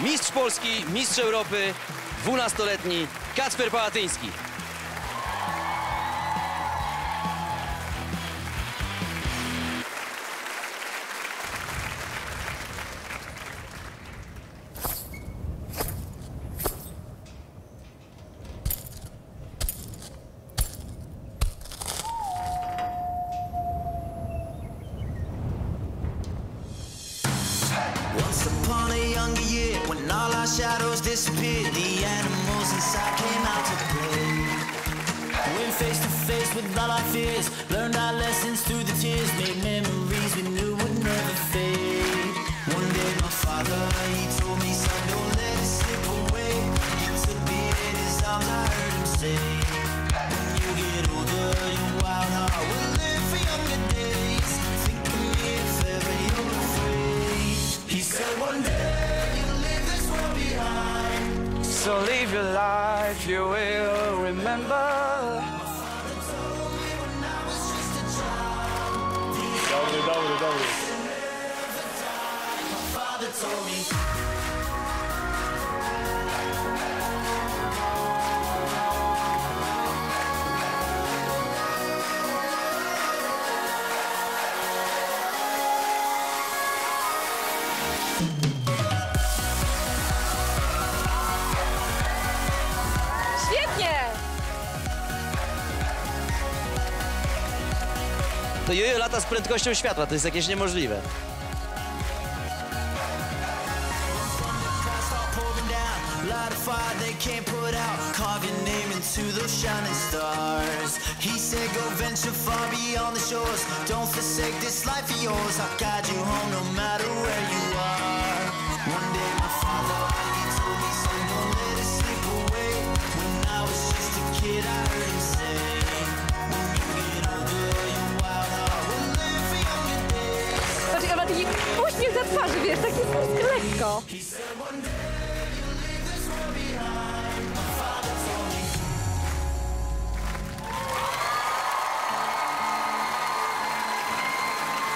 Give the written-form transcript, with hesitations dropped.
mistrz Polski, mistrz Europy, 12-letni Kacper Pałatyński. Once upon a younger year, when all our shadows disappeared, the animals inside came out to play. Went face to face with all our fears, learned our lessons through the tears, made memories we knew would never fade. One day my father, he told me, son, don't let it slip away. He took me in his arms, I heard him say, when you get older, your wild heart will live for younger days. Think of me if ever you're afraid. He said one day you'll leave this world behind. So live your life, you will remember. Dobry. My father told me. Świetnie! To jojo lata z prędkością światła, to jest jakieś niemożliwe. Light a fire they can't put out, carve your name into those shining stars. He said go venture far beyond the shores, don't forsake this life of yours. I'll guide you home no matter where you are. One day my father, he told me, son, don't let it slip away. When I was just a kid I heard him say, when you get older your wild heart will live for younger days. Patrz, ja ma taki uśmiech za twarzy, wiesz, taki lekko. He said one day you'll leave this world behind.